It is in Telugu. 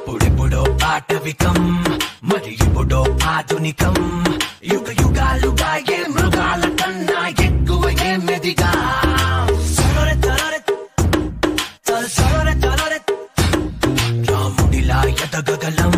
అప్పుడెప్పుడో ఆటవికం మరి ఇప్పుడో ఆధునికం యుగ యుగాలుగా ఏ మృగాల కన్నా ఎక్కువ ఏమెదిగా సరొరె తరొరె తర సరొరె తరొరె రాముడిలా ఎదగగలం